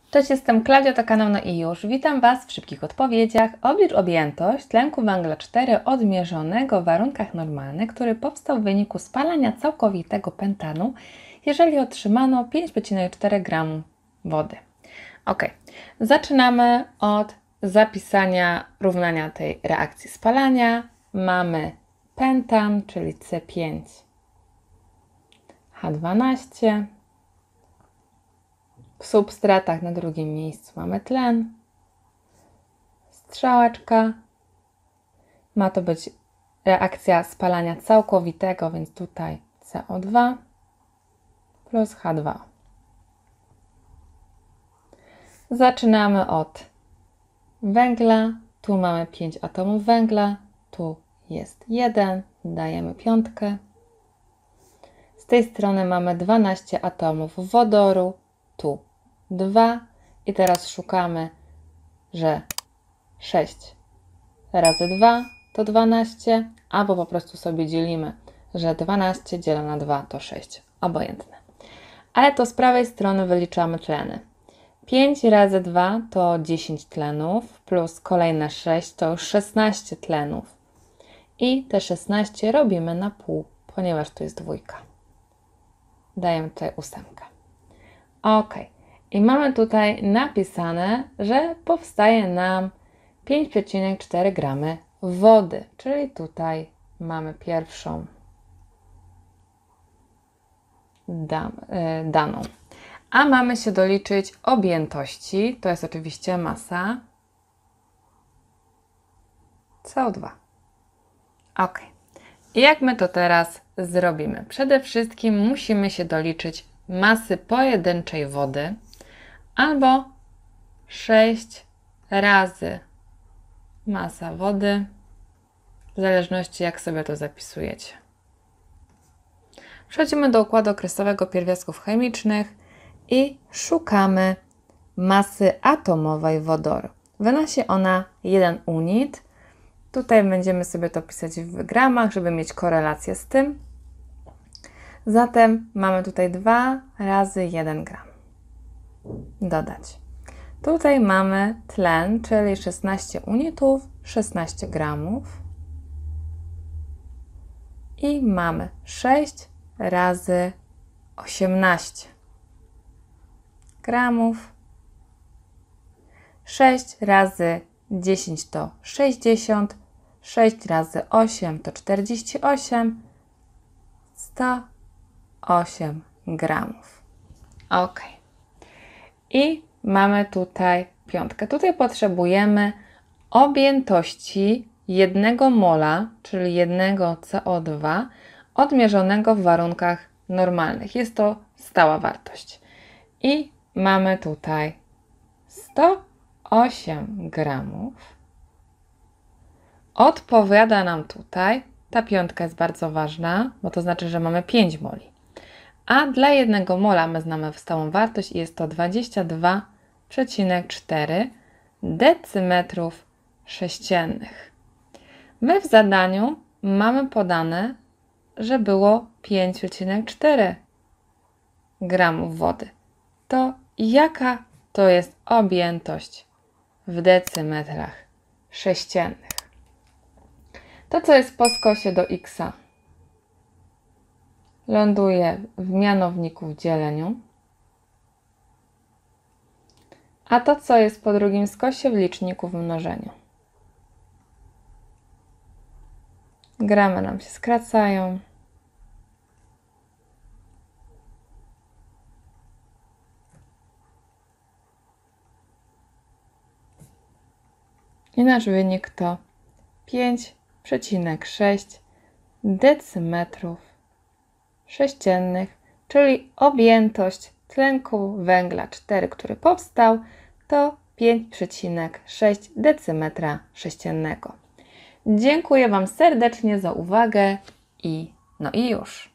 Cześć, jestem Klaudia, to kanał No i już. Witam Was w szybkich odpowiedziach. Oblicz objętość tlenku węgla 4 odmierzonego w warunkach normalnych, który powstał w wyniku spalania całkowitego pentanu, jeżeli otrzymano 5,4 g wody. Ok, zaczynamy od zapisania równania tej reakcji spalania. Mamy pentan, czyli C5H12. W substratach na drugim miejscu mamy tlen, strzałeczka. Ma to być reakcja spalania całkowitego, więc tutaj CO2 plus H2. Zaczynamy od węgla. Tu mamy 5 atomów węgla, tu jest 1, dajemy piątkę. Z tej strony mamy 12 atomów wodoru, tu 2 i teraz szukamy, że 6 razy 2 to 12, albo po prostu sobie dzielimy, że 12 dzielone na 2 to 6, obojętne. Ale to z prawej strony wyliczamy tleny. 5 razy 2 to 10 tlenów, plus kolejne 6 to już 16 tlenów. I te 16 robimy na pół, ponieważ tu jest dwójka. Dajemy tutaj 8. Ok. I mamy tutaj napisane, że powstaje nam 5,4 g wody, czyli tutaj mamy pierwszą daną. A mamy się doliczyć objętości, to jest oczywiście masa CO2. Ok. I jak my to teraz zrobimy? Przede wszystkim musimy się doliczyć masy pojedynczej wody, albo 6 razy masa wody, w zależności jak sobie to zapisujecie. Przechodzimy do układu okresowego pierwiastków chemicznych i szukamy masy atomowej wodoru. Wynosi ona 1 unit. Tutaj będziemy sobie to pisać w gramach, żeby mieć korelację z tym. Zatem mamy tutaj 2 razy 1 gram. Dodać. Tutaj mamy tlen, czyli 16 unitów, 16 gramów. I mamy 6 razy 18 gramów. 6 razy 10 to 60. 6 razy 8 to 48. 108 gramów. Ok. I mamy tutaj piątkę. Tutaj potrzebujemy objętości 1 mola, czyli 1 CO2, odmierzonego w warunkach normalnych. Jest to stała wartość. I mamy tutaj 108 gramów. Odpowiada nam tutaj, ta piątka jest bardzo ważna, bo to znaczy, że mamy 5 moli. A dla 1 mola my znamy stałą wartość i jest to 22,4 decymetrów sześciennych. My w zadaniu mamy podane, że było 5,4 gramów wody. To jaka to jest objętość w decymetrach sześciennych? To, co jest po skosie do x, ląduje w mianowniku w dzieleniu, a to, co jest po drugim skosie, w liczniku w mnożeniu. Gramy nam się skracają. I nasz wynik to 5,6 decymetrów sześciennych, czyli objętość tlenku węgla 4, który powstał, to 5,6 decymetra sześciennego. Dziękuję Wam serdecznie za uwagę i no i już.